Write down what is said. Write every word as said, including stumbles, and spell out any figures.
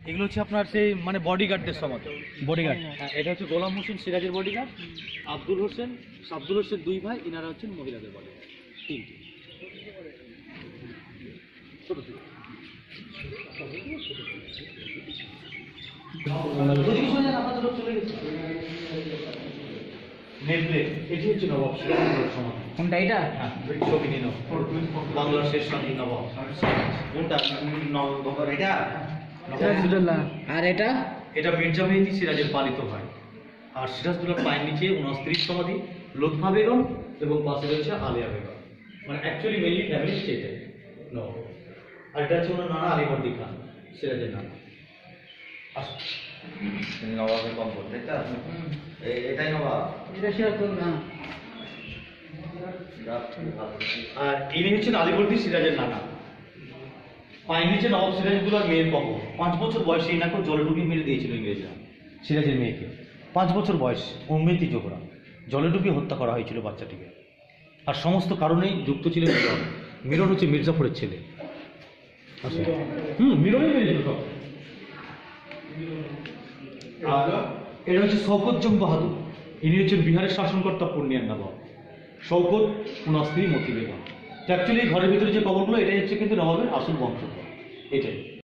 এগুলো হচ্ছে আপনার সেই মানে বডিগার্ডদের সমাজ। বডিগার্ড। হ্যাঁ, এটা হচ্ছে গোলাম হোসেন সিরাজের বডিগার্ড, আব্দুল হোসেন আব্দুল হোসেন দুই ভাই, ইনারা হচ্ছেন মহিলাদের বডিগার্ড তিনটি। ছোট ছোট এটি হচ্ছে নবাব সিরাজের সমাজ। কোনটা এটা? হ্যাঁ, ছবি নিন বাংলার শেষ স্বাধীন নবাব। কোনটা নবাব? এটা সিরাজউদ্দৌলা। আর এটা এটা মির্জা মেহেদী সিরাজের পালিত ভাই। আর সিরাজদৌল্লার পায়ের নিচে ওনার স্ত্রীর সমাধি লুৎফা বেগম এবং পাশে রয়েছে আলিয়া বেগম। মানে অ্যাকচুয়ালি মেনলি ফ্যামিলি হচ্ছে এটাই নবাব। আর এটা হচ্ছে ওনার নানা আলিবর্দী খান, সিরাজের নানা। আসুন, নবাবের কম্পোর্ট, তাই তো? এ- এটাই নবাব। এটা সিরাজউদ্দৌলা। আর ইনি হচ্ছেন আলিবর্দী সিরাজের নানা। পায়ের নিচে নবাব সিরাজউদ্দৌলার মেয়ের কবর। পাঁচ বছর বয়সে ইনাকে জলে ডুবিয়ে মেরে দিয়েছিল ইংরেজরা সিরাজের মেয়েকে। পাঁচ বছর বয়স, উম্মেতি জোহরা, জলে ডুবিয়ে হত্যা করা হয়েছিল বাচ্চাটিকে। আর সমস্ত কারণেই যুক্ত ছিলেন মিরন। মিরন হচ্ছে মির্জাফরের ছেলে। আসলে হুম মিরনই মেরেছিল সব। আর এটা হচ্ছে শওকত জং বাহাদুর। ইনি হচ্ছেন বিহারের শাসনকর্তা পূর্ণিয়ার নবাব। শওকত ওনার স্ত্রী মতি বেগম। অ্যাকচুয়ালি ঘরের ভিতরে যে কবরগুলো, এটাই হচ্ছে কিন্তু নবাবের আসল বংশধর, এটাই।